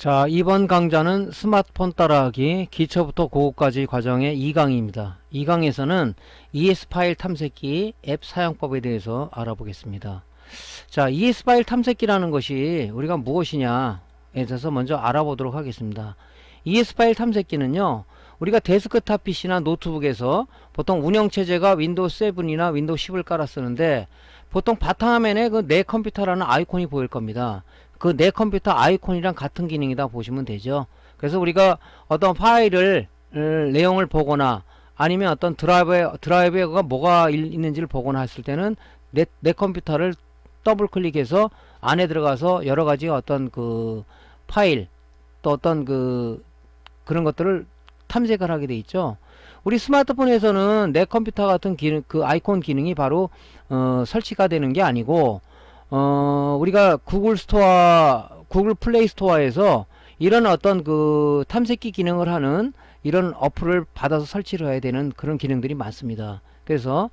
자, 이번 강좌는 스마트폰 따라하기 기초부터 고급까지 과정의 2강입니다. 2강에서는 ES 파일 탐색기 앱 사용법에 대해서 알아보겠습니다. 자, ES 파일 탐색기라는 것이 우리가 무엇이냐에 대해서 먼저 알아보도록 하겠습니다. ES 파일 탐색기는요, 우리가 데스크탑 PC나 노트북에서 보통 운영체제가 윈도우 7이나 윈도우 10을 깔아 쓰는데, 보통 바탕화면에 그 내 컴퓨터라는 아이콘이 보일 겁니다. 그 내 컴퓨터 아이콘이랑 같은 기능이다 보시면 되죠. 그래서 우리가 어떤 파일을 내용을 보거나 아니면 어떤 드라이브가 뭐가 있는지를 보거나 했을 때는 내 컴퓨터를 더블 클릭해서 안에 들어가서 여러가지 어떤 그 파일 또 어떤 그런 것들을 탐색을 하게 돼 있죠. 우리 스마트폰에서는 내 컴퓨터 같은 기능, 그 아이콘 기능이 바로 설치가 되는 게 아니고, 우리가 구글 플레이 스토어에서 이런 어떤 그 탐색기 기능을 하는 이런 어플을 받아서 설치를 해야 되는 그런 기능들이 많습니다. 그래서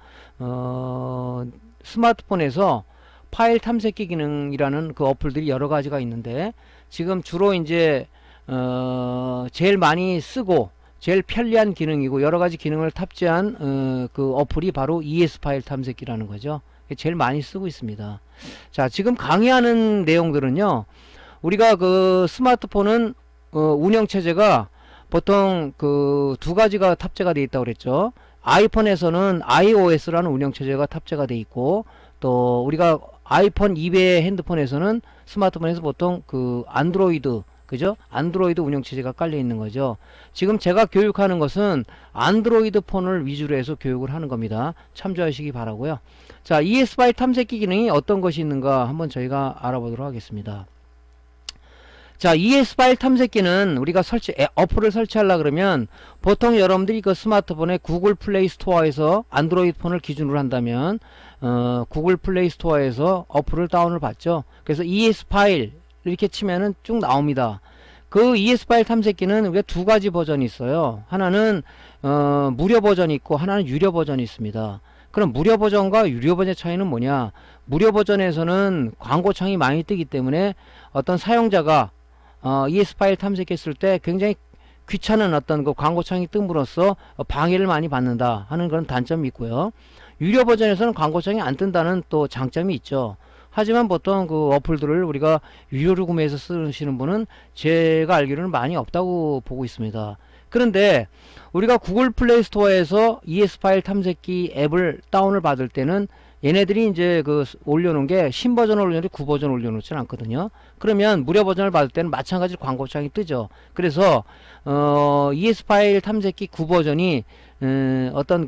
스마트폰에서 파일 탐색기 기능이라는 그 어플들이 여러 가지가 있는데, 지금 주로 이제 제일 많이 쓰고 제일 편리한 기능이고 여러 가지 기능을 탑재한 그 어플이 바로 ES 파일 탐색기라는 거죠. 제일 많이 쓰고 있습니다. 자, 지금 강의하는 내용들은요, 우리가 그 스마트폰은 운영체제가 보통 그 두 가지가 탑재가 되어 있다고 그랬죠. 아이폰에서는 iOS라는 운영체제가 탑재가 되어 있고, 또 우리가 아이폰 이외의 핸드폰에서는 스마트폰에서 보통 그 안드로이드, 그죠? 안드로이드 운영체제가 깔려 있는 거죠. 지금 제가 교육하는 것은 안드로이드 폰을 위주로 해서 교육을 하는 겁니다. 참조하시기 바라고요. 자, ES 파일 탐색기 기능이 어떤 것이 있는가 한번 저희가 알아보도록 하겠습니다. 자, ES 파일 탐색기는 우리가 어플을 설치하려 그러면 보통 여러분들이 그 스마트폰에 구글 플레이 스토어에서 안드로이드 폰을 기준으로 한다면 구글 플레이 스토어에서 어플을 다운을 받죠. 그래서 ES 파일 이렇게 치면은 쭉 나옵니다. 그 ES 파일 탐색기는 우리가 두 가지 버전이 있어요. 하나는 무료 버전이 있고 하나는 유료 버전이 있습니다. 그럼 무료 버전과 유료 버전의 차이는 뭐냐? 무료 버전에서는 광고창이 많이 뜨기 때문에 어떤 사용자가 ES 파일 탐색했을 때 굉장히 귀찮은 어떤 그 광고창이 뜸으로써 방해를 많이 받는다 하는 그런 단점이 있고요. 유료 버전에서는 광고창이 안 뜬다는 또 장점이 있죠. 하지만 보통 그 어플들을 우리가 유료로 구매해서 쓰시는 분은 제가 알기로는 많이 없다고 보고 있습니다. 그런데 우리가 구글 플레이 스토어에서 ES 파일 탐색기 앱을 다운을 받을 때는 얘네들이 이제 그 올려놓은 게 신버전을 올려놓지 구버전 올려놓지는 않거든요. 그러면 무료 버전을 받을 때는 마찬가지로 광고창이 뜨죠. 그래서 ES 파일 탐색기 구버전이 어떤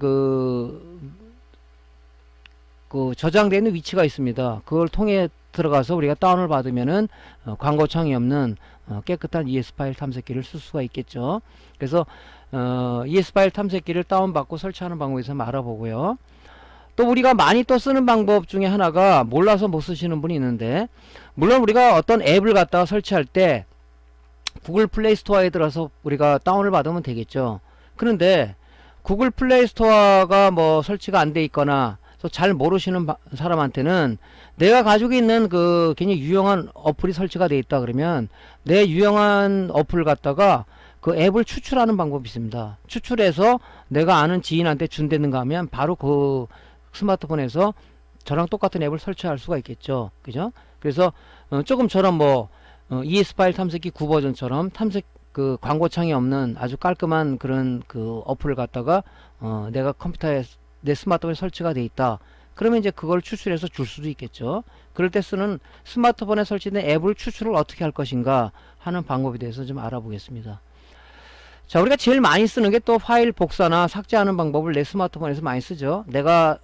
저장되어 있는 위치가 있습니다. 그걸 통해 들어가서 우리가 다운을 받으면은 광고창이 없는 깨끗한 ES 파일 탐색기를 쓸 수가 있겠죠. 그래서 ES 파일 탐색기를 다운받고 설치하는 방법에 대해서 알아보고요. 또 우리가 많이 또 쓰는 방법 중에 하나가, 몰라서 못 쓰시는 분이 있는데, 물론 우리가 어떤 앱을 갖다가 설치할 때 구글 플레이 스토어에 들어서 우리가 다운을 받으면 되겠죠. 그런데 구글 플레이 스토어가 뭐 설치가 안 돼 있거나 또 잘 모르시는 사람한테는 내가 가지고 있는 그 굉장히 유용한 어플이 설치가 되어 있다 그러면 내 유용한 어플을 갖다가 그 앱을 추출하는 방법이 있습니다. 추출해서 내가 아는 지인한테 준다는가 하면 바로 그 스마트폰에서 저랑 똑같은 앱을 설치할 수가 있겠죠. 그죠? 그래서 조금처럼 ES 파일 탐색기 9버전처럼 그 광고창이 없는 아주 깔끔한 그런 그 어플을 갖다가 내가 컴퓨터에 내 스마트폰에 설치가 돼 있다. 그러면 이제 그걸 추출해서 줄 수도 있겠죠. 그럴 때 쓰는 스마트폰에 설치된 앱을 추출을 어떻게 할 것인가 하는 방법에 대해서 좀 알아보겠습니다. 자, 우리가 제일 많이 쓰는 게 또 파일 복사나 삭제하는 방법을 내 스마트폰에서 많이 쓰죠. 내가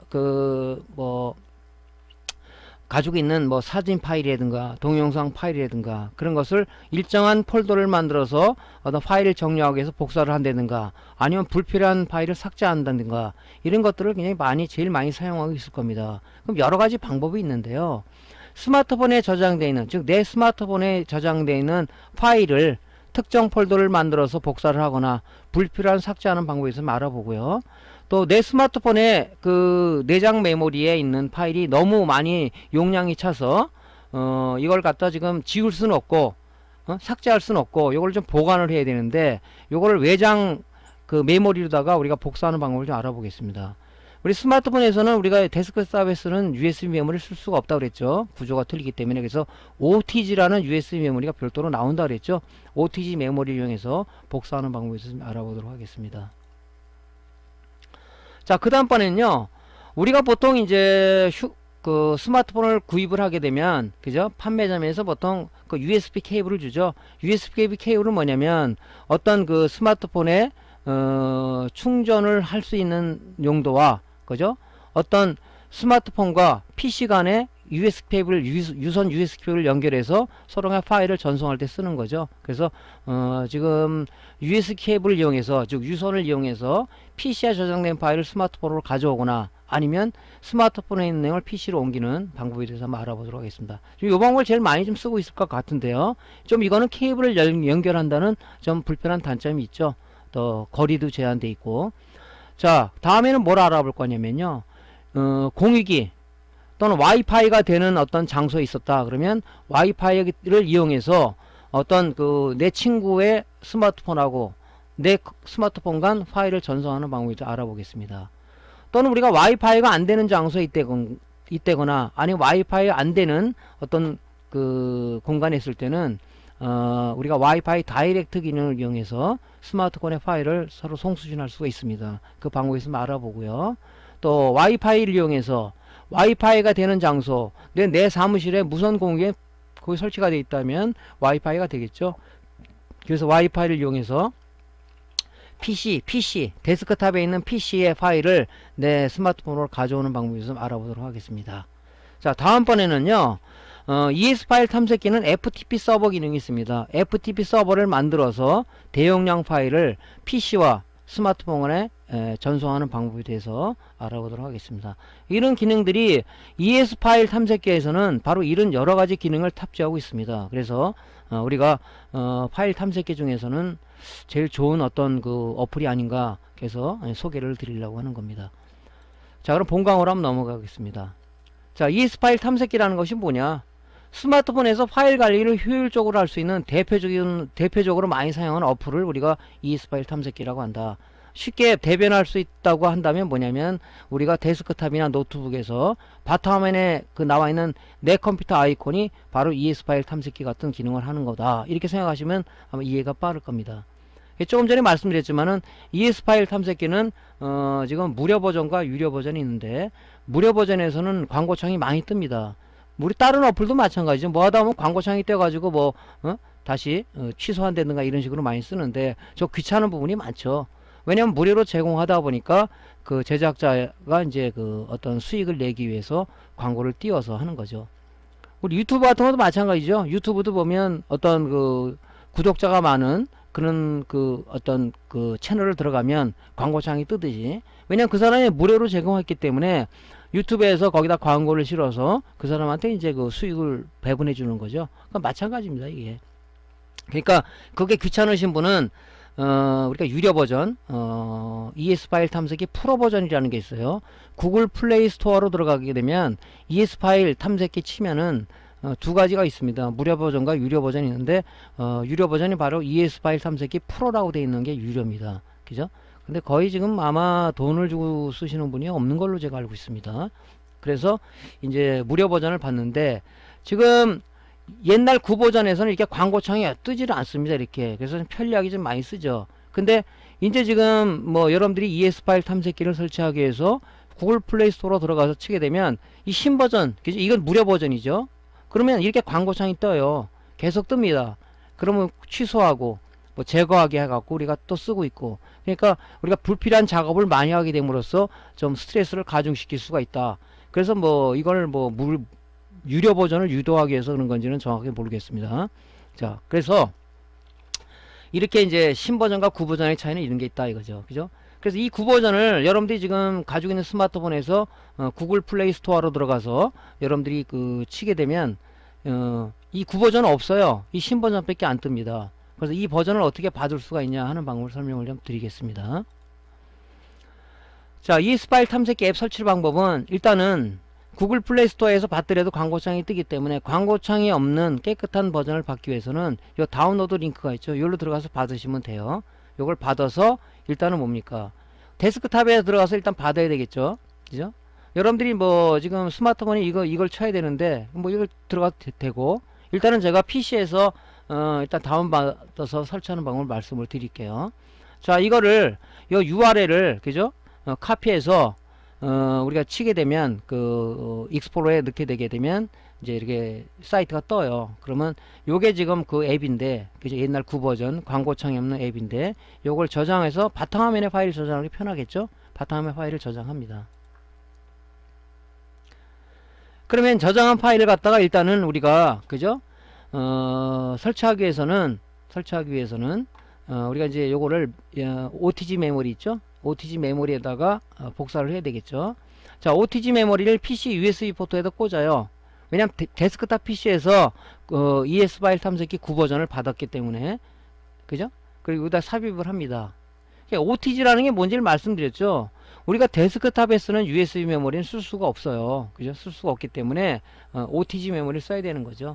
가지고 있는 사진 파일이라든가 동영상 파일이라든가 그런 것을 일정한 폴더를 만들어서 어떤 파일을 정리하기 위해서 복사를 한다든가 아니면 불필요한 파일을 삭제한다든가 이런 것들을 굉장히 제일 많이 사용하고 있을 겁니다. 그럼 여러 가지 방법이 있는데요. 스마트폰에 저장되어 있는, 즉 내 스마트폰에 저장되어 있는 파일을 특정 폴더를 만들어서 복사를 하거나 불필요한 삭제하는 방법에 대해서 알아보고요. 또 내 스마트폰에 그 내장 메모리에 있는 파일이 너무 많이 용량이 차서 이걸 갖다 지금 지울 수는 없고 삭제할 수는 없고 요걸 좀 보관을 해야 되는데 요거를 외장 그 메모리로다가 우리가 복사하는 방법을 좀 알아보겠습니다. 우리 스마트폰에서는 우리가 데스크탑에 쓰는 USB 메모리를 쓸 수가 없다고 그랬죠. 구조가 틀리기 때문에. 그래서 OTG라는 USB 메모리가 별도로 나온다 그랬죠. OTG 메모리를 이용해서 복사하는 방법에 있어서 좀 알아보도록 하겠습니다. 자, 그 다음번에는요, 우리가 보통 이제 그 스마트폰을 구입을 하게 되면, 그죠? 판매점에서 보통 그 USB 케이블을 주죠. USB 케이블은 뭐냐면 어떤 그 스마트폰에 충전을 할 수 있는 용도와, 그죠? 어떤 스마트폰과 PC 간에 USB 케이블, 유선 USB 케이블을 연결해서 서로 간의 파일을 전송할 때 쓰는 거죠. 그래서 지금 USB 케이블을 이용해서, 즉 유선을 이용해서 PC에 저장된 파일을 스마트폰으로 가져오거나 아니면 스마트폰에 있는 내용을 PC로 옮기는 방법에 대해서 한번 알아보도록 하겠습니다. 이 방법을 제일 많이 좀 쓰고 있을 것 같은데요. 좀 이거는 케이블을 연결한다는 좀 불편한 단점이 있죠. 또 거리도 제한돼 있고. 자, 다음에는 뭘 알아볼 거냐면요, 공유기 또는 와이파이가 되는 어떤 장소에 있었다 그러면 와이파이를 이용해서 어떤 그 내 친구의 스마트폰하고 내 스마트폰 간 파일을 전송하는 방법을 좀 알아보겠습니다. 또는 우리가 와이파이가 안 되는 장소에 있대거나 아니면 와이파이 안 되는 어떤 그 공간에 있을 때는 우리가 와이파이 다이렉트 기능을 이용해서 스마트폰의 파일을 서로 송수신할 수가 있습니다. 그 방법이 있으면 알아보고요. 또 와이파이를 이용해서 와이파이가 되는 장소, 내 사무실에 무선 공유기에 거기 설치가 되어 있다면 와이파이가 되겠죠. 그래서 와이파이를 이용해서 PC, 데스크탑에 있는 PC의 파일을 내 스마트폰으로 가져오는 방법이 좀 알아보도록 하겠습니다. 자, 다음번에는요, ES 파일 탐색기는 FTP 서버 기능이 있습니다. FTP 서버를 만들어서 대용량 파일을 PC와 스마트폰에 전송하는 방법에 대해서 알아보도록 하겠습니다. 이런 기능들이 ES 파일 탐색기에서는 바로 이런 여러가지 기능을 탑재하고 있습니다. 그래서 우리가 파일 탐색기 중에서는 제일 좋은 어떤 그 어플이 아닌가 해서 소개를 드리려고 하는 겁니다. 자, 그럼 본강으로 한번 넘어가겠습니다. 자, ES 파일 탐색기라는 것이 뭐냐? 스마트폰에서 파일 관리를 효율적으로 할 수 있는 대표적으로 많이 사용하는 어플을 우리가 ES 파일 탐색기라고 한다. 쉽게 대변할 수 있다고 한다면 뭐냐면 우리가 데스크탑이나 노트북에서 바탕화면에 그 나와 있는 내 컴퓨터 아이콘이 바로 ES 파일 탐색기 같은 기능을 하는 거다. 이렇게 생각하시면 아마 이해가 빠를 겁니다. 조금 전에 말씀드렸지만은 ES 파일 탐색기는 지금 무료 버전과 유료 버전이 있는데 무료 버전에서는 광고창이 많이 뜹니다. 우리 다른 어플도 마찬가지죠. 뭐 하다 보면 광고창이 떠가지고 다시 취소한다든가 이런 식으로 많이 쓰는데 저 귀찮은 부분이 많죠. 왜냐면 무료로 제공하다 보니까 그 제작자가 이제 그 어떤 수익을 내기 위해서 광고를 띄워서 하는 거죠. 우리 유튜브 같은 것도 마찬가지죠. 유튜브도 보면 어떤 그 구독자가 많은 그런 그 어떤 그 채널을 들어가면 광고창이 뜨듯이, 왜냐면 그 사람이 무료로 제공했기 때문에 유튜브에서 거기다 광고를 실어서 그 사람한테 이제 그 수익을 배분해 주는 거죠. 그러니까 마찬가지입니다, 이게. 그러니까 그게 귀찮으신 분은 우리가 유료 버전 ES 파일 탐색기 프로 버전이라는 게 있어요. 구글 플레이 스토어로 들어가게 되면 ES 파일 탐색기 치면은 두 가지가 있습니다. 무료 버전과 유료 버전이 있는데 유료 버전이 바로 ES 파일 탐색기 프로라고 되어 있는 게 유료입니다. 그죠? 근데 거의 지금 아마 돈을 주고 쓰시는 분이 없는 걸로 제가 알고 있습니다. 그래서 이제 무료 버전을 봤는데 지금 옛날 구버전에서는 이렇게 광고창이 뜨지를 않습니다. 이렇게. 그래서 편리하게 좀 많이 쓰죠. 근데 이제 지금 뭐 여러분들이 ES 파일 탐색기를 설치하기 위해서 구글 플레이 스토어로 들어가서 치게 되면 이 신버전, 그죠? 이건 무료 버전이죠. 그러면 이렇게 광고창이 떠요. 계속 뜹니다. 그러면 취소하고 뭐 제거하게 해갖고 우리가 또 쓰고 있고, 그러니까 우리가 불필요한 작업을 많이 하게 됨으로써 좀 스트레스를 가중시킬 수가 있다. 그래서 뭐 이걸 뭐 유료 버전을 유도하기 위해서 그런 건지는 정확하게 모르겠습니다. 자, 그래서 이렇게 이제 신버전과 구버전의 차이는 이런 게 있다 이거죠. 그죠? 그래서 이 구버전을 여러분들이 지금 가지고 있는 스마트폰에서 구글 플레이 스토어로 들어가서 여러분들이 그 치게 되면 이 구버전은 없어요. 이 신버전 밖에 안 뜹니다. 그래서 이 버전을 어떻게 받을 수가 있냐 하는 방법을 설명을 좀 드리겠습니다. 자, ES 파일 탐색기 앱 설치 방법은 일단은 구글 플레이 스토어에서 받더라도 광고창이 뜨기 때문에 광고창이 없는 깨끗한 버전을 받기 위해서는 요 다운로드 링크가 있죠. 여기로 들어가서 받으시면 돼요. 요걸 받아서 일단은 뭡니까? 데스크탑에 들어가서 일단 받아야 되겠죠. 그죠? 여러분들이 뭐 지금 스마트폰에 이걸 쳐야 되는데 뭐 이걸 들어가도 되고, 일단은 제가 PC에서 일단 다운받아서 설치하는 방법을 말씀을 드릴게요. 자, 이거를 요 URL을 그죠? 카피해서 우리가 치게 되면 익스플로러에 넣게 되게 되면 이제 이렇게 사이트가 떠요. 그러면 요게 지금 그 앱인데, 그죠? 옛날 9버전 광고창이 없는 앱인데, 요걸 저장해서 바탕화면에 파일 저장하기 편하겠죠? 바탕화면 파일을 저장합니다. 그러면 저장한 파일을 갖다가 일단은 우리가 그죠? 설치하기 위해서는 우리가 이제 요거를 OTG 메모리 있죠? OTG 메모리에다가 복사를 해야 되겠죠. 자, OTG 메모리를 PC USB 포트에다 꽂아요. 왜냐면 데스크탑 PC에서 ES 파일 탐색기 9버전을 받았기 때문에, 그죠? 그리고 여기다 삽입을 합니다. OTG라는 게 뭔지를 말씀드렸죠. 우리가 데스크탑에 쓰는 USB 메모리는 쓸 수가 없어요. 그죠? 쓸 수가 없기 때문에 OTG 메모리를 써야 되는 거죠.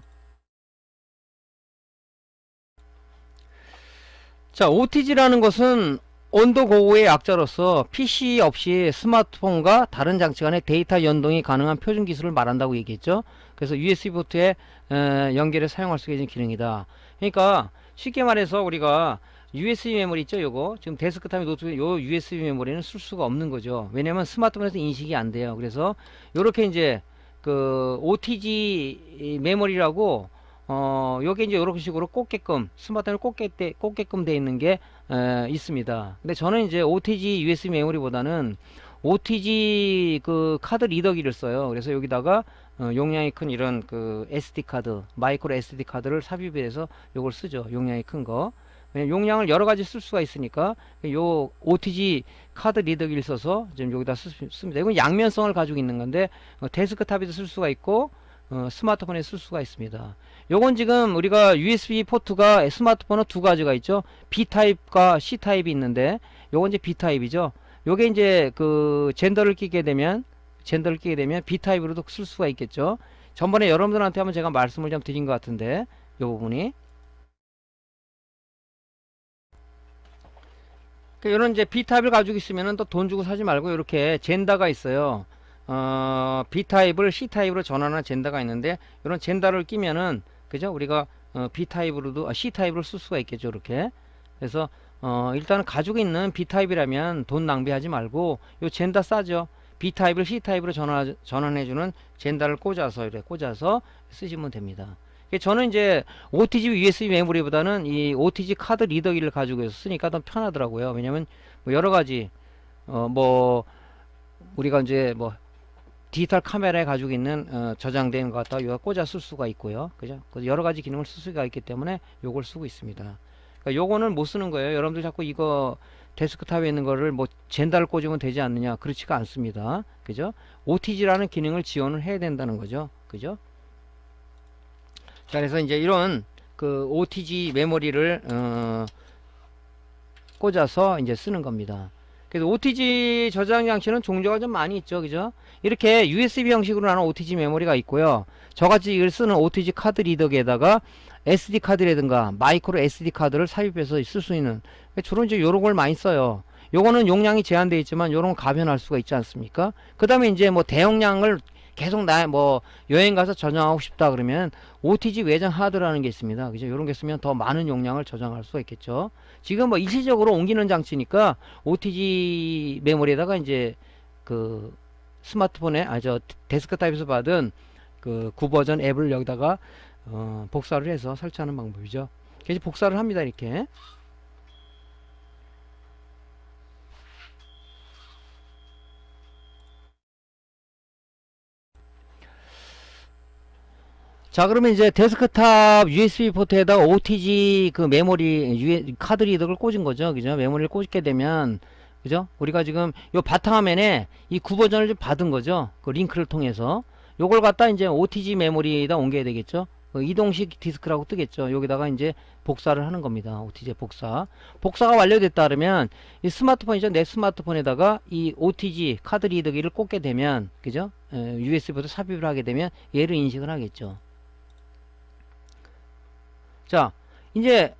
자, OTG라는 것은 온도고고의 약자로서 PC 없이 스마트폰과 다른 장치 간의 데이터 연동이 가능한 표준 기술을 말한다고 얘기했죠. 그래서 USB 포트에 연결해 사용할 수 있는 기능이다. 그러니까 쉽게 말해서 우리가 USB 메모리 있죠, 요거 지금 데스크탑에 노트북 요 USB 메모리는 쓸 수가 없는 거죠. 왜냐면 스마트폰에서 인식이 안 돼요. 그래서 요렇게 이제 그 OTG 메모리라고 요게 이제 요런 식으로 꽂게끔 스마트폰을 꽂게끔 돼 있는 게 있습니다. 근데 저는 이제 OTG USB 메모리보다는 OTG 그 카드 리더기를 써요. 그래서 여기다가 용량이 큰 이런 그 SD 카드, 마이크로 SD 카드를 삽입해서 요걸 쓰죠. 용량이 큰 거. 용량을 여러 가지 쓸 수가 있으니까 요 OTG 카드 리더기를 써서 지금 여기다 씁니다. 이건 양면성을 가지고 있는 건데 데스크탑에도 쓸 수가 있고 스마트폰에 쓸 수가 있습니다. 요건 지금 우리가 USB 포트가 스마트폰은 두 가지가 있죠. B 타입과 C 타입이 있는데 요건 이제 B 타입이죠. 요게 이제 그 젠더를 끼게 되면 B 타입으로도 쓸 수가 있겠죠. 전번에 여러분들한테 한번 제가 말씀을 좀 드린 것 같은데 요 부분이 이런 이제 B타입을 가지고 있으면은 또 돈 주고 사지 말고 이렇게 젠더가 있어요. B타입을 C타입으로 전환하는 젠더가 있는데 이런 젠더를 끼면은 그죠? 우리가 B타입으로도 C타입으로 쓸 수가 있겠죠. 이렇게. 그래서 일단은 가지고 있는 B타입이라면 돈 낭비하지 말고 요 젠더 싸죠. B타입을 C타입으로 전환해주는 젠더를 꽂아서 이렇게 꽂아서 쓰시면 됩니다. 저는 이제 OTG USB 메모리보다는 이 OTG 카드 리더기를 가지고 쓰니까 더 편하더라고요. 왜냐면 뭐 여러 가지 뭐 우리가 이제 뭐 디지털 카메라에 가지고 있는 저장된 것 갖다가 여기다 꽂아 쓸 수가 있고요. 그죠? 여러 가지 기능을 쓸 수가 있기 때문에 요걸 쓰고 있습니다. 그러니까 요거는 못 쓰는 거예요. 여러분들 자꾸 이거 데스크탑에 있는 거를 뭐 젠더를 꽂으면 되지 않느냐, 그렇지가 않습니다. 그죠? OTG라는 기능을 지원을 해야 된다는 거죠. 그죠? 자, 그래서 이제 이런 그 OTG 메모리를 꽂아서 이제 쓰는 겁니다. 그래서 OTG 저장 장치는 종류가 좀 많이 있죠. 그죠? 이렇게 USB 형식으로 나는 OTG 메모리가 있고요. 저같이 이걸 쓰는 OTG 카드 리더기에다가 SD 카드라든가 마이크로 SD 카드를 삽입해서 쓸 수 있는, 주로 이제 요런 걸 많이 써요. 요거는 용량이 제한되어 있지만 요런 건 가변할 수가 있지 않습니까? 그 다음에 이제 뭐 대용량을 계속 뭐 여행 가서 저장하고 싶다 그러면 OTG 외장 하드라는 게 있습니다. 그죠? 요런 게 쓰면 더 많은 용량을 저장할 수가 있겠죠. 지금 뭐 일시적으로 옮기는 장치니까 OTG 메모리에다가 이제 그 스마트폰에 데스크탑에서 받은 그 9버전 앱을 여기다가 복사를 해서 설치하는 방법이죠. 그래서 복사를 합니다. 이렇게. 자, 그러면 이제 데스크탑 USB 포트에다가 OTG 그 메모리 카드 리더를 꽂은 거죠. 그죠? 메모리를 꽂게 되면, 그죠? 우리가 지금 요 바탕화면에 이 9버전을 좀 받은 거죠. 그 링크를 통해서. 요걸 갖다 이제 OTG 메모리에다 옮겨야 되겠죠. 이동식 디스크라고 뜨겠죠. 여기다가 이제 복사를 하는 겁니다. OTG 복사가 완료됐다 그러면 이 스마트폰이죠. 내 스마트폰에다가 이 OTG 카드 리더기를 꽂게 되면, 그죠? USB부터 삽입을 하게 되면 얘를 인식을 하겠죠. 자, 이제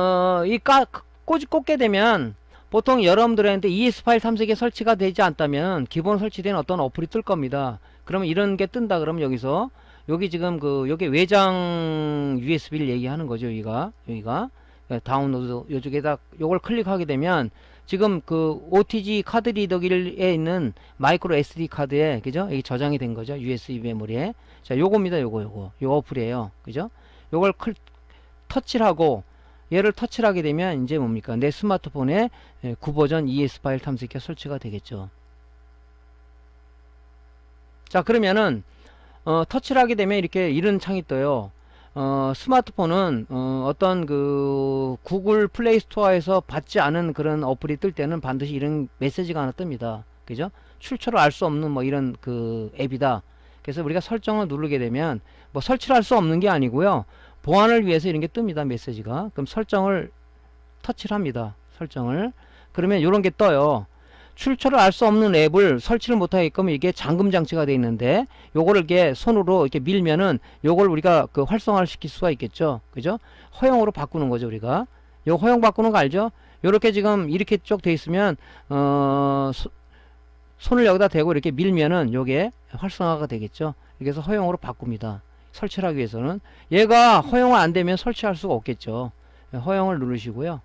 꽂게 되면 보통 여러분들한테 ES 파일 탐색에 설치가 되지 않다면 기본 설치된 어떤 어플이 뜰 겁니다. 그러면 이런 게 뜬다 그러면 여기서 여기 지금 여기 외장 USB를 얘기하는 거죠. 여기가 다운로드 요쪽에다 요걸 클릭하게 되면 지금 OTG 카드 리더기에 있는 마이크로 SD 카드에, 그죠? 여기 저장이 된 거죠. USB 메모리에. 자, 요겁니다. 요 어플이에요. 그죠? 요걸 터치를 하고 얘를 터치를 하게 되면 이제 뭡니까? 내 스마트폰에 9버전 ES 파일 탐색기가 설치가 되겠죠. 자, 그러면은 터치를 하게 되면 이렇게 이런 창이 떠요. 스마트폰은 어떤 구글 플레이 스토어에서 받지 않은 그런 어플이 뜰 때는 반드시 이런 메시지가 하나 뜹니다. 그죠? 출처를 알 수 없는 뭐 이런 앱이다. 그래서 우리가 설정을 누르게 되면 뭐 설치를 할 수 없는 게 아니고요. 보안을 위해서 이런 게 뜹니다. 메시지가. 그럼 설정을 터치를 합니다. 설정을. 그러면 이런 게 떠요. 출처를 알 수 없는 앱을 설치를 못하게끔 이게 잠금 장치가 되어 있는데 요거를 이렇게 손으로 이렇게 밀면은 요걸 우리가 활성화를 시킬 수가 있겠죠. 그죠? 허용으로 바꾸는 거죠. 우리가 요 허용 바꾸는 거 알죠? 요렇게 지금 이렇게 쭉 돼 있으면 손을 여기다 대고 이렇게 밀면은 요게 활성화가 되겠죠. 이렇게 해서 허용으로 바꿉니다. 설치를 하기 위해서는 얘가 허용을 안 되면 설치할 수가 없겠죠. 허용을 누르시고요.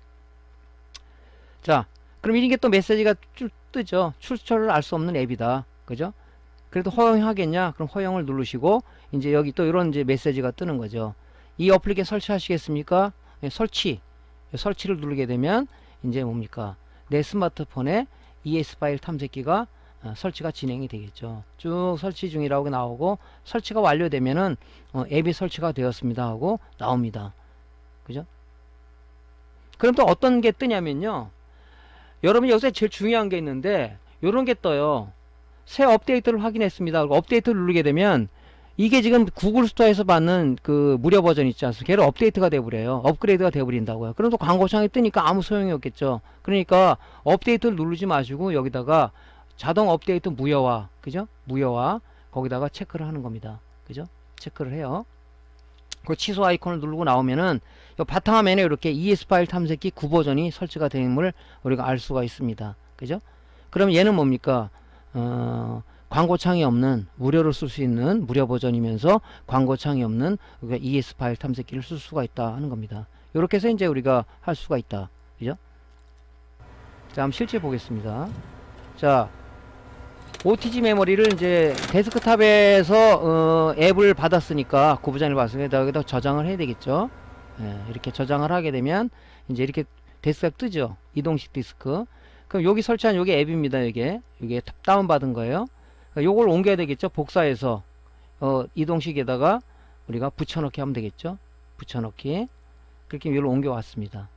자, 그럼 이게 또 메시지가 쭉 뜨죠. 출처를 알 수 없는 앱이다. 그죠? 그래도 허용하겠냐? 그럼 허용을 누르시고 이제 여기 또 이런 이제 메시지가 뜨는 거죠. 이 어플리케이션 설치하시겠습니까? 네, 설치를 누르게 되면 이제 뭡니까? 내 스마트폰에 ES 파일 탐색기가 설치가 진행이 되겠죠. 쭉 설치 중이라고 나오고 설치가 완료되면은 앱이 설치가 되었습니다 하고 나옵니다. 그죠? 그럼 또 어떤 게 뜨냐면요. 여러분 여기서 제일 중요한 게 있는데 요런 게 떠요. 새 업데이트를 확인했습니다. 그리고 업데이트를 누르게 되면 이게 지금 구글 스토어에서 받는 무료 버전 있지 않습니까? 걔를 업데이트가 돼버려요. 업그레이드가 돼버린다고요. 그럼 또 광고창이 뜨니까 아무 소용이 없겠죠. 그러니까 업데이트를 누르지 마시고 여기다가 자동 업데이트 무효화, 그죠? 무효화 거기다가 체크를 하는 겁니다. 그죠? 체크를 해요. 그 취소 아이콘을 누르고 나오면은 이 바탕화면에 이렇게 ES 파일 탐색기 9버전이 설치가 된걸 우리가 알 수가 있습니다. 그죠? 그럼 얘는 뭡니까? 광고창이 없는 무료로 쓸 수 있는 무료 버전이면서 광고창이 없는 ES 파일 탐색기를 쓸 수가 있다 하는 겁니다. 이렇게 해서 이제 우리가 할 수가 있다. 그죠? 자, 한번 실제 보겠습니다. 자, OTG 메모리를 이제 데스크탑에서 앱을 받았으니까 9버전을 받았으니까 여기다 저장을 해야 되겠죠. 예, 이렇게 저장을 하게 되면 이제 이렇게 데스크가 뜨죠. 이동식 디스크. 그럼 여기 설치한 요게 앱입니다. 이게 다운받은 거예요. 그러니까 요걸 옮겨야 되겠죠. 복사해서 이동식에다가 우리가 붙여넣기 하면 되겠죠. 붙여넣기. 그렇게 여기로 옮겨 왔습니다.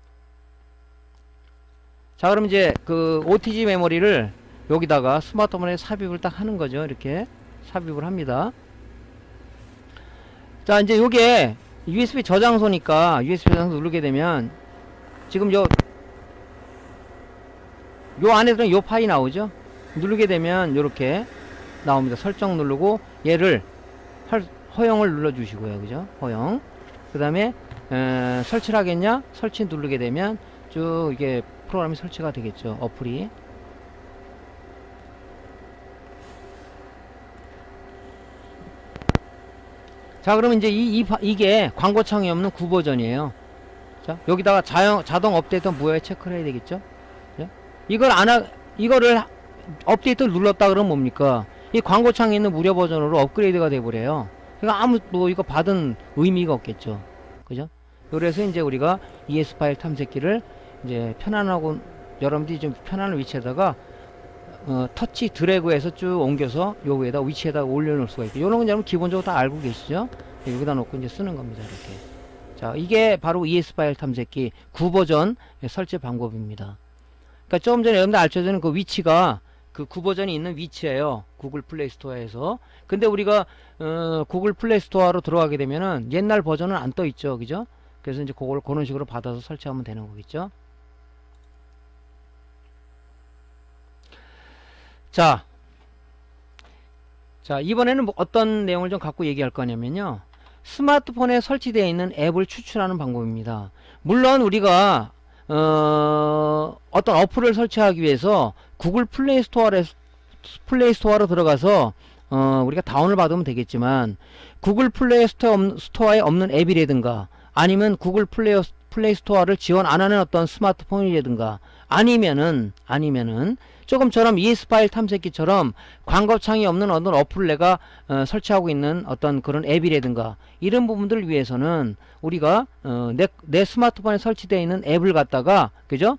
자, 그럼 이제 OTG 메모리를 여기다가 스마트폰에 삽입을 딱 하는 거죠. 이렇게 삽입을 합니다. 자, 이제 요게 USB 저장소니까 USB 저장소 누르게 되면 지금 요 안에 들은 요 파일이 나오죠. 누르게 되면 요렇게 나옵니다. 설정 누르고 얘를 허용을 눌러 주시고요. 그죠? 허용. 그 다음에 설치를 하겠냐? 설치 누르게 되면 쭉 이게 프로그램이 설치가 되겠죠. 어플이. 자, 그러면 이제 이게 광고창이 없는 9버전이에요. 자, 여기다가 자동 업데이트 무효에 체크를 해야 되겠죠. 자, 이거를 업데이트를 눌렀다 그러면 뭡니까? 이 광고창에 있는 무료 버전으로 업그레이드가 돼버려요. 그러니까 이거 받은 의미가 없겠죠. 그죠? 그래서 이제 우리가 ES 파일 탐색기를 이제 편안하고 여러분들이 좀 편안한 위치에다가 터치 드래그해서 쭉 옮겨서 요 위에다 위치에다 올려놓을 수가 있고, 요런 건 여러분 기본적으로 다 알고 계시죠? 여기다 놓고 이제 쓰는 겁니다. 이렇게. 자, 이게 바로 ES 파일 탐색기 9버전 설치 방법입니다. 그러니까 좀 전에 여러분들 알려드린 그 위치가 그 구버전이 있는 위치예요. 구글 플레이 스토어에서. 근데 우리가 구글 플레이 스토어로 들어가게 되면은 옛날 버전은 안 떠 있죠. 그죠? 그래서 이제 그걸 그런 식으로 받아서 설치하면 되는 거겠죠. 자, 이번에는 뭐 어떤 내용을 좀 갖고 얘기할 거냐면요. 스마트폰에 설치되어 있는 앱을 추출하는 방법입니다. 물론 우리가 어떤 어플을 설치하기 위해서 구글 플레이 스토어로 들어가서 우리가 다운을 받으면 되겠지만, 구글 플레이 스토어에 없는 앱이라든가, 아니면 구글 플레이 스토어를 지원 안 하는 어떤 스마트폰이라든가, 아니면은 조금처럼 ES 파일 탐색기처럼 광고창이 없는 어떤 어플을 내가 설치하고 있는 어떤 그런 앱이라든가, 이런 부분들을 위해서는 우리가 내 스마트폰에 설치되어 있는 앱을 갖다가, 그죠?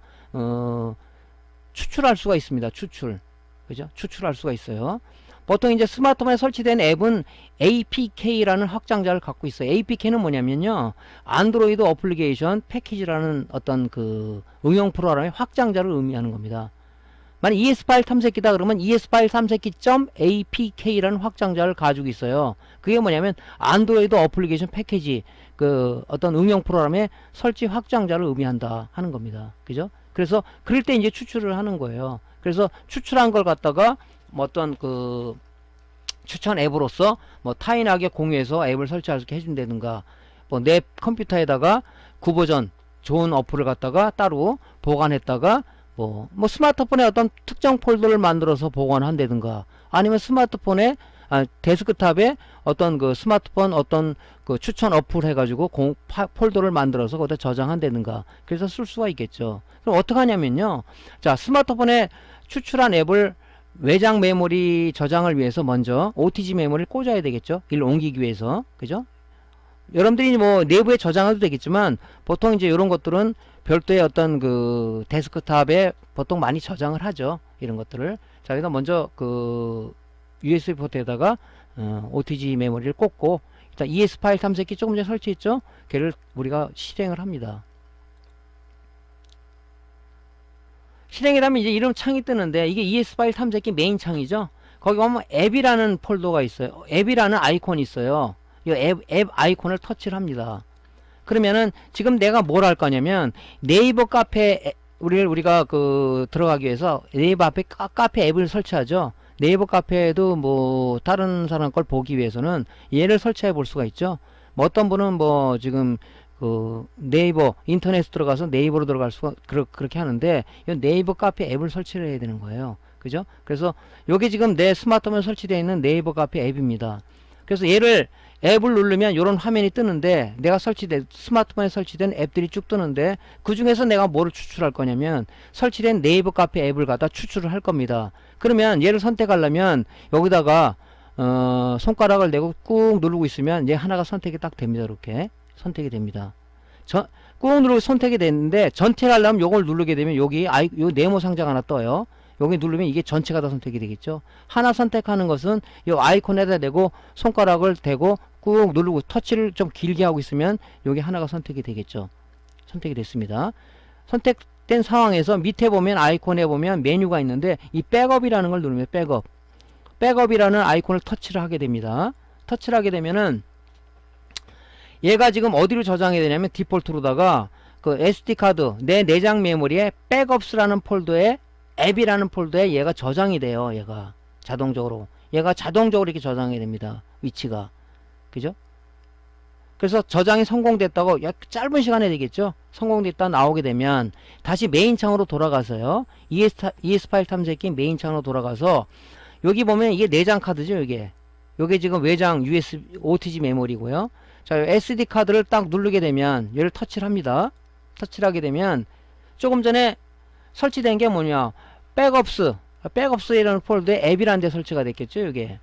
추출할 수가 있습니다. 그죠? 추출할 수가 있어요. 보통 이제 스마트폰에 설치된 앱은 APK라는 확장자를 갖고 있어요. APK는 뭐냐면요, 안드로이드 어플리케이션 패키지라는 어떤 그 응용 프로그램의 확장자를 의미하는 겁니다. 만약 ES 파일 탐색기다 그러면 ES 파일 탐색기.apk라는 확장자를 가지고 있어요. 그게 뭐냐면 안드로이드 어플리케이션 패키지, 그 어떤 응용 프로그램의 설치 확장자를 의미한다 하는 겁니다. 그죠? 그래서 그럴 때 이제 추출을 하는 거예요. 그래서 추출한 걸 갖다가 뭐 어떤 그 추천 앱으로서 뭐 타인에게 공유해서 앱을 설치할 수 있게 해준다든가, 뭐 내 컴퓨터에다가 구버전 좋은 어플을 갖다가 따로 보관했다가 뭐 스마트폰에 어떤 특정 폴더를 만들어서 보관한다든가, 아니면 스마트폰에 데스크탑에 어떤 그 스마트폰 어떤 그 추천 어플 해가지고 폴더를 만들어서 거기다 저장한다든가, 그래서 쓸 수가 있겠죠. 그럼 어떻게 하냐면요, 자, 스마트폰에 추출한 앱을 외장 메모리 저장을 위해서 먼저 OTG 메모리를 꽂아야 되겠죠. 이를 옮기기 위해서. 그죠? 여러분들이 뭐 내부에 저장해도 되겠지만, 보통 이제 이런 것들은 별도의 어떤 그 데스크탑에 보통 많이 저장을 하죠. 이런 것들을. 자, 여기다 먼저 그 USB 포트에다가 OTG 메모리를 꽂고, 일단 ES 파일 탐색기 조금 전에 설치했죠. 걔를 우리가 실행을 합니다. 실행을 하면 이제 이런 창이 뜨는데, 이게 ES 파일 탐색기 메인 창이죠. 거기 보면 앱이라는 폴더가 있어요. 앱이라는 아이콘이 있어요. 이 앱 아이콘을 터치를 합니다. 그러면은 지금 내가 뭘 할 거냐면, 네이버 카페 우리가 그 들어가기 위해서 네이버 앞에 카페 앱을 설치하죠. 네이버 카페에도 뭐 다른 사람 걸 보기 위해서는 얘를 설치해 볼 수가 있죠. 뭐 어떤 분은 뭐 지금 그 네이버 인터넷 들어가서 네이버로 들어갈 수가 그렇게 하는데, 이 네이버 카페 앱을 설치를 해야 되는 거예요. 그죠? 그래서 요게 지금 내 스마트폰에 설치되어 있는 네이버 카페 앱입니다. 그래서 얘를 앱을 누르면 이런 화면이 뜨는데, 내가 스마트폰에 설치된 앱들이 쭉 뜨는데, 그 중에서 내가 뭐를 추출할 거냐면 설치된 네이버 카페 앱을 갖다 추출을 할 겁니다. 그러면 얘를 선택하려면 여기다가 손가락을 내고 꾹 누르고 있으면 얘 하나가 선택이 딱 됩니다. 이렇게 선택이 됩니다. 꾹 누르고 선택이 됐는데, 전체를 하려면 요걸 누르게 되면 여기 요 네모 상자가 하나 떠요. 여기 누르면 이게 전체가 다 선택이 되겠죠. 하나 선택하는 것은 요 아이콘에다 대고 손가락을 대고 꾹 누르고 터치를 좀 길게 하고 있으면 여기 하나가 선택이 되겠죠. 선택이 됐습니다. 선택된 상황에서 밑에 보면 아이콘에 보면 메뉴가 있는데, 이 백업이라는 걸 누르면 백업이라는 아이콘을 터치를 하게 됩니다. 터치를 하게 되면은 얘가 지금 어디로 저장해야 되냐면, 디폴트로다가 그 SD카드 내 내장 메모리에 백업스라는 폴더에 앱이라는 폴더에 얘가 저장이 돼요. 얘가 자동적으로 이렇게 저장이 됩니다. 위치가. 그죠? 그래서 저장이 성공됐다고 짧은 시간에 되겠죠. 성공됐다 나오게 되면 다시 메인 창으로 돌아가서요, ES 파일 탐색기 메인 창으로 돌아가서 여기 보면 이게 내장 카드죠. 요게 지금 외장 USB OTG 메모리고요. 자, SD 카드를 딱 누르게 되면 얘를 터치를 합니다. 터치를 하게 되면 조금 전에 설치된 게 뭐냐, 백업스이라는 폴더에 앱이라는 데 설치가 됐겠죠. 이게.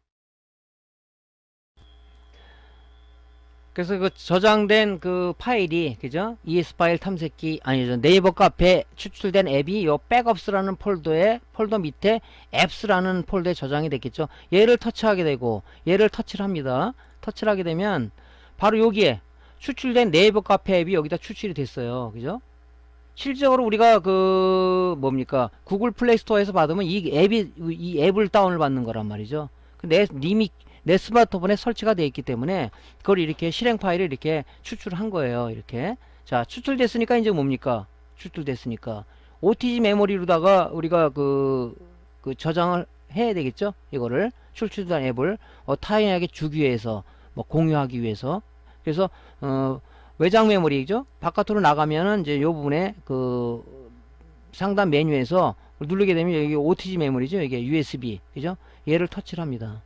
그래서 그 저장된 그 파일이, 그죠? ES 파일 탐색기, 아니죠, 네이버 카페 추출된 앱이 요 백업스라는 폴더 밑에 앱스라는 폴더에 저장이 됐겠죠. 얘를 터치하게 되고, 얘를 터치를 합니다. 터치를 하게 되면 바로 여기에 추출된 네이버 카페 앱이 여기다 추출이 됐어요. 그죠? 실질적으로 우리가 그 뭡니까 구글 플레이 스토어에서 받으면 이 앱을 다운을 받는 거란 말이죠. 님이 내 스마트폰에 설치가 되어 있기 때문에 그걸 이렇게 실행 파일을 이렇게 추출한 거예요. 이렇게. 자, 추출됐으니까 이제 뭡니까? 추출됐으니까 OTG 메모리로다가 우리가 그 저장을 해야 되겠죠. 이거를 출출된 앱을 타인에게 주기 위해서 뭐 공유하기 위해서. 그래서 외장 메모리죠. 바깥으로 나가면은 이제 요 부분에 그 상단 메뉴에서 누르게 되면 여기 OTG 메모리죠. 이게 USB. 그죠? 얘를 터치를 합니다.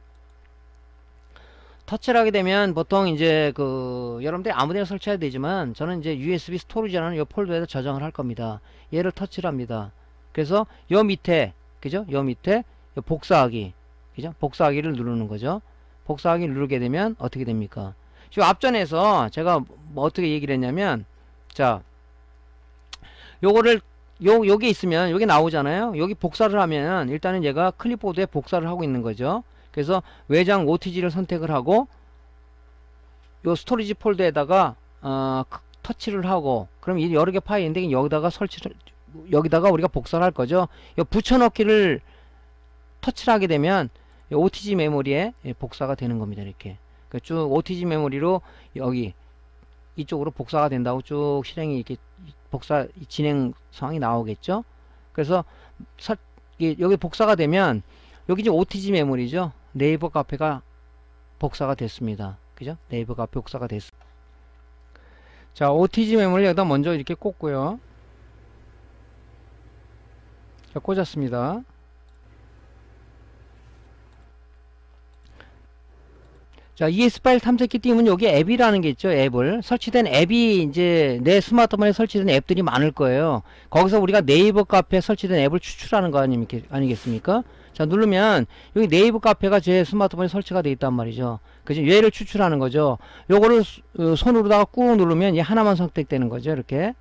터치를 하게 되면 보통 이제 그 여러분들이 아무데나 설치해야 되지만 저는 이제 USB 스토리지라는 요 폴더에다 저장을 할 겁니다. 얘를 터치를 합니다. 그래서 요 밑에 그죠? 요 밑에 요 복사하기 그죠? 복사하기를 누르는 거죠. 복사하기를 누르게 되면 어떻게 됩니까? 지금 앞전에서 제가 뭐 어떻게 얘기를 했냐면 자 요거를 요게 있으면 여기 나오잖아요. 여기 복사를 하면 일단은 얘가 클립보드에 복사를 하고 있는 거죠. 그래서 외장 OTG를 선택을 하고 요 스토리지 폴더에다가 터치를 하고 그럼 이 여러 개 파일인데 여기다가 우리가 복사를 할 거죠. 요 붙여넣기를 터치를 하게 되면 요 OTG 메모리에 복사가 되는 겁니다. 이렇게 쭉 OTG 메모리로 여기 이쪽으로 복사가 된다고 쭉 실행이 이렇게 복사 진행 상황이 나오겠죠. 그래서 여기 복사가 되면 여기 이제 OTG 메모리죠. 네이버 카페가 복사가 됐습니다. 그죠? 네이버 카페 복사가 됐습니다. 자, OTG 메모리 여기다 먼저 이렇게 꽂고요. 자, 꽂았습니다. 자, ES 파일 탐색기 띄우면 여기 앱이라는 게 있죠. 앱을 설치된 앱이 이제 내 스마트폰에 설치된 앱들이 많을 거예요. 거기서 우리가 네이버 카페에 설치된 앱을 추출하는 거 아니겠습니까? 자, 누르면 여기 네이버 카페가 제 스마트폰에 설치가 되어 있단 말이죠. 그죠? 얘를 추출하는 거죠. 요거를 손으로다가 꾹 누르면 얘 하나만 선택되는 거죠. 이렇게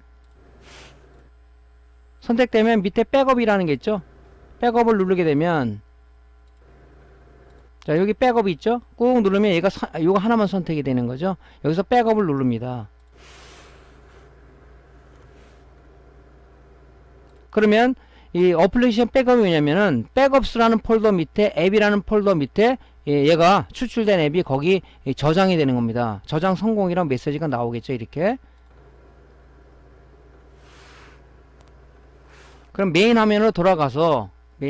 선택되면 밑에 백업이라는 게 있죠. 백업을 누르게 되면 자, 여기 백업이 있죠? 꾹 누르면 얘가 이거 하나만 선택이 되는 거죠. 여기서 백업을 누릅니다. 그러면 이 어플리케이션 백업이 뭐냐면은 백업스라는 폴더 밑에 앱이라는 폴더 밑에 얘가 추출된 앱이 거기 저장이 되는 겁니다. 저장 성공이란 메시지가 나오겠죠. 이렇게. 그럼 메인 화면으로 돌아가서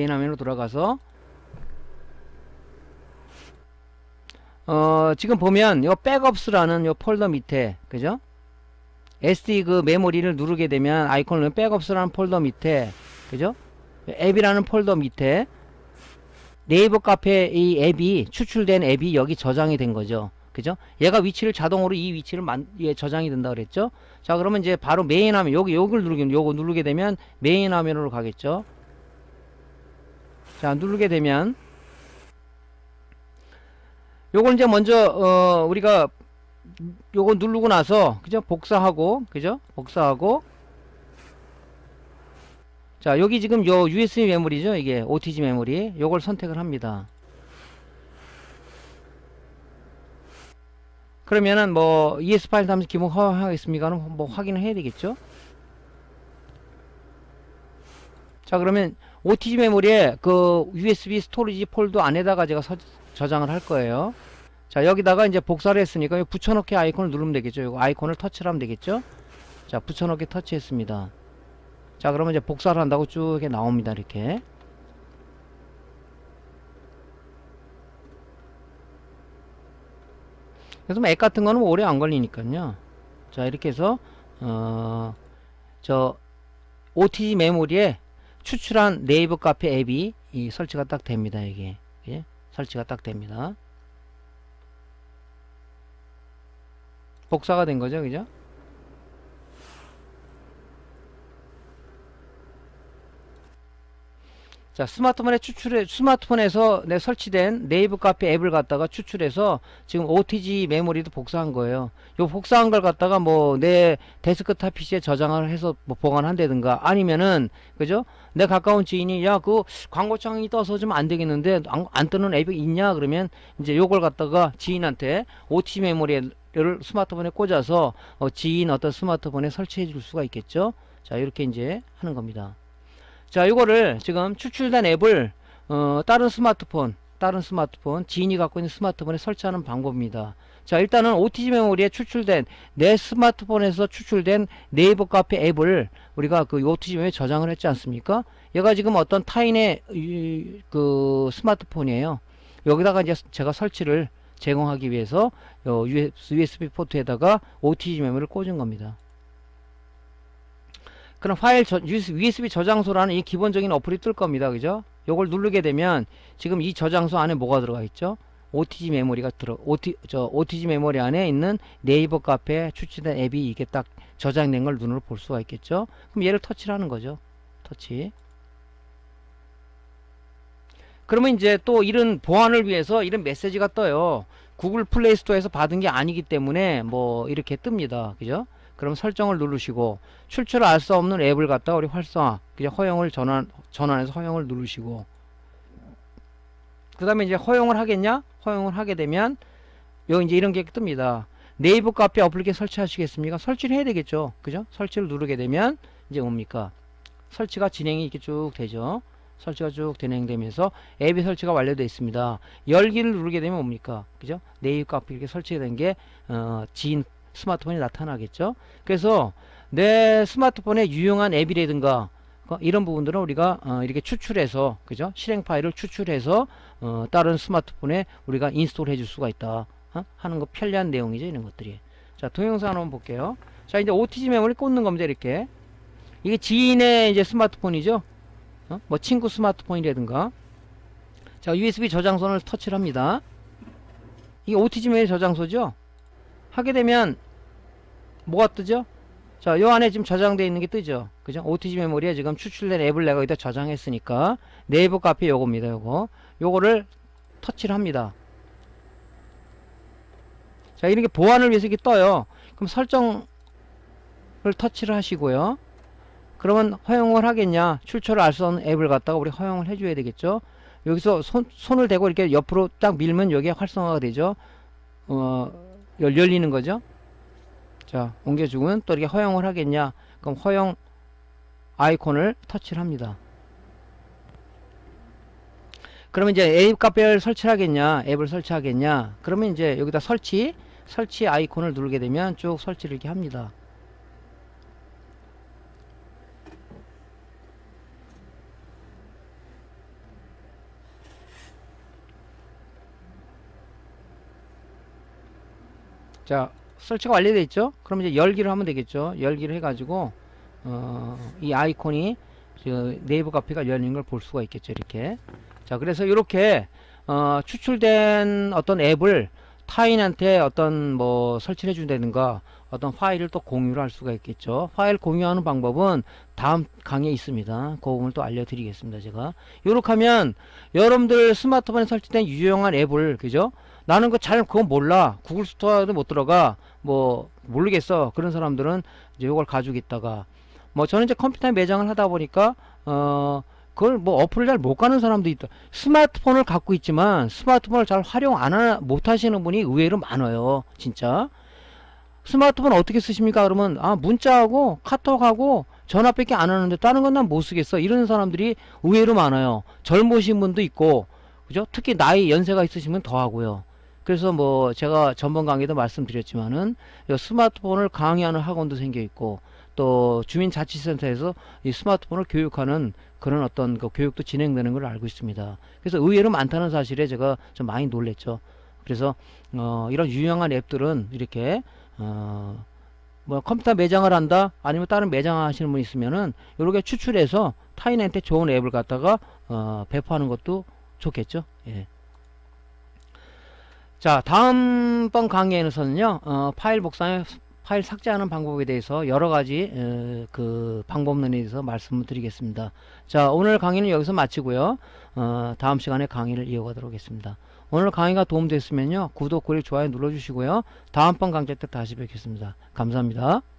지금 보면 요 백업스라는 요 폴더 밑에 그죠? SD 그 메모리를 누르게 되면 아이콘을 누르면 백업스라는 폴더 밑에 그죠? 앱이라는 폴더 밑에 네이버 카페 이 앱이 추출된 앱이 여기 저장이 된 거죠. 그죠? 얘가 위치를 자동으로 이 위치를 저장이 된다 그랬죠? 자, 그러면 이제 바로 메인 화면 요걸 누르게 되면 메인 화면으로 가겠죠? 자, 누르게 되면 요걸 이제 먼저 우리가 요거 누르고 나서 그죠? 복사하고 그죠? 복사하고 자, 여기 지금 요 USB 메모리죠. 이게 OTG 메모리 요걸 선택을 합니다. 그러면은 뭐 ES 파일 탐색 기본 허용하겠습니까는 뭐 확인을 해야 되겠죠. 자, 그러면 OTG 메모리에 그 USB 스토리지 폴더 안에다가 제가 저장을 할 거예요. 자, 여기다가 이제 복사를 했으니까 붙여넣기 아이콘을 누르면 되겠죠. 이거 아이콘을 터치를 하면 되겠죠. 자, 붙여넣기 터치했습니다. 자, 그러면 이제 복사를 한다고 쭉 이렇게 나옵니다. 이렇게. 그래서 뭐 앱 같은 거는 오래 안 걸리니까요. 자, 이렇게 해서 저 OTG 메모리에 추출한 네이버 카페 앱이 설치가 딱 됩니다. 이게 예? 설치가 딱 됩니다. 복사가 된 거죠, 그죠? 자, 스마트폰에서 설치된 네이버 카페 앱을 갖다가 추출해서 지금 OTG 메모리도 복사한 거예요. 요 복사한 걸 갖다가 뭐 내 데스크탑 PC에 저장을 해서 뭐 보관한다든가 아니면은 그죠? 내 가까운 지인이 야, 그 광고창이 떠서 좀 안 되겠는데 안 뜨는 앱이 있냐? 그러면 이제 요걸 갖다가 지인한테 OTG 메모리를 스마트폰에 꽂아서 지인 어떤 스마트폰에 설치해 줄 수가 있겠죠? 자, 이렇게 이제 하는 겁니다. 자, 이거를 지금 추출된 앱을 다른 스마트폰 지인이 갖고 있는 스마트폰에 설치하는 방법입니다. 자, 일단은 OTG 메모리에 추출된 내 스마트폰에서 추출된 네이버 카페 앱을 우리가 그 OTG 메모리에 저장을 했지 않습니까? 얘가 지금 어떤 타인의 그 스마트폰이에요. 여기다가 이제 제가 설치를 제공하기 위해서 USB 포트에다가 OTG 메모리를 꽂은 겁니다. 그럼 파일 USB 저장소라는 이 기본적인 어플이 뜰 겁니다. 그죠? 요걸 누르게 되면 지금 이 저장소 안에 뭐가 들어가 있죠? OTG 메모리가 OTG 메모리 안에 있는 네이버 카페에 추출된 앱이 이게 딱 저장된 걸 눈으로 볼 수가 있겠죠? 그럼 얘를 터치를 하는 거죠. 터치. 그러면 이제 또 이런 보안을 위해서 이런 메시지가 떠요. 구글 플레이 스토어에서 받은 게 아니기 때문에 뭐 이렇게 뜹니다. 그죠? 그럼 설정을 누르시고 출처를 알 수 없는 앱을 갖다가 우리 활성화, 그냥 허용을 전환해서 허용을 누르시고 그 다음에 이제 허용을 하겠냐? 허용을 하게 되면 여기 이제 이런 게 뜹니다. 네이버 카페 어플리케이션 설치하시겠습니까? 설치를 해야 되겠죠. 그죠? 설치를 누르게 되면 이제 뭡니까? 설치가 진행이 이렇게 쭉 되죠. 설치가 쭉 진행되면서 앱이 설치가 완료되어 있습니다. 열기를 누르게 되면 뭡니까? 그죠? 네이버 카페 이렇게 설치된 게 지인 스마트폰이 나타나겠죠. 그래서 내 스마트폰에 유용한 앱이라든가 이런 부분들은 우리가 이렇게 추출해서, 그죠? 실행 파일을 추출해서 다른 스마트폰에 우리가 인스톨 해줄 수가 있다 하는 거 편리한 내용이죠. 이런 것들이. 자, 동영상 한번 볼게요. 자, 이제 OTG 메모리 꽂는 겁니다. 이렇게. 이게 지인의 이제 스마트폰이죠. 뭐 친구 스마트폰이라든가. 자, USB 저장소를 터치를 합니다. 이게 OTG 메모리 저장소죠. 하게 되면 뭐가 뜨죠? 자, 요 안에 지금 저장되어 있는 게 뜨죠. 그죠? OTG 메모리에 지금 추출된 앱을 내가 여기다 저장했으니까 네이버 카페 요겁니다. 요거를 터치를 합니다. 자, 이렇게 보안을 위해서 이렇게 떠요. 그럼 설정을 터치를 하시고요. 그러면 허용을 하겠냐? 출처를 알 수 없는 앱을 갖다가 우리 허용을 해줘야 되겠죠. 여기서 손을 대고 이렇게 옆으로 딱 밀면 여기에 활성화가 되죠. 열리는 거죠. 자, 옮겨주면 또 이렇게 허용을 하겠냐? 그럼 허용 아이콘을 터치를 합니다. 그러면 이제 앱 카페를 설치하겠냐? 앱을 설치하겠냐? 그러면 이제 여기다 설치 아이콘을 누르게 되면 쭉 설치를 이렇게 합니다. 자, 설치가 완료되어 있죠. 그럼 이제 열기를 하면 되겠죠. 열기를 해가지고 이 아이콘이 네이버 카페가 열리는 걸 볼 수가 있겠죠. 이렇게. 자, 그래서 이렇게 추출된 어떤 앱을 타인한테 어떤 뭐 설치를 해준다든가 어떤 파일을 또 공유를 할 수가 있겠죠. 파일 공유하는 방법은 다음 강의에 있습니다. 그 부분을 또 알려드리겠습니다. 제가 이렇게 하면 여러분들 스마트폰에 설치된 유용한 앱을, 그죠? 나는 그건 몰라. 구글 스토어도 못 들어가. 뭐 모르겠어. 그런 사람들은 이제 이걸 가지고 있다가 뭐 저는 이제 컴퓨터 매장을 하다 보니까 그걸 뭐 어플을 잘 못 가는 사람도 있다. 스마트폰을 갖고 있지만 스마트폰을 잘 활용 못 하시는 분이 의외로 많아요. 진짜. 스마트폰 어떻게 쓰십니까? 그러면 문자하고 카톡하고 전화밖에 안 하는데 다른 건 난 못 쓰겠어. 이런 사람들이 의외로 많아요. 젊으신 분도 있고, 그죠? 특히 나이 연세가 있으시면 더 하고요. 그래서 뭐 제가 전번 강의도 말씀드렸지만은 스마트폰을 강의하는 학원도 생겨 있고 또 주민자치센터에서 이 스마트폰을 교육하는 그런 어떤 그 교육도 진행되는 걸 알고 있습니다. 그래서 의외로 많다는 사실에 제가 좀 많이 놀랬죠. 그래서 이런 유용한 앱들은 이렇게 뭐 컴퓨터 매장을 한다 아니면 다른 매장 하시는 분 있으면은 이렇게 추출해서 타인한테 좋은 앱을 갖다가 배포하는 것도 좋겠죠. 예. 자, 다음번 강의에서는요 파일 복사에 파일 삭제하는 방법에 대해서 여러가지 그 방법론에 대해서 말씀을 드리겠습니다. 자, 오늘 강의는 여기서 마치고요. 다음 시간에 강의를 이어가도록 하겠습니다. 오늘 강의가 도움됐으면요 구독, 구독, 좋아요 눌러주시고요. 다음번 강좌 때 다시 뵙겠습니다. 감사합니다.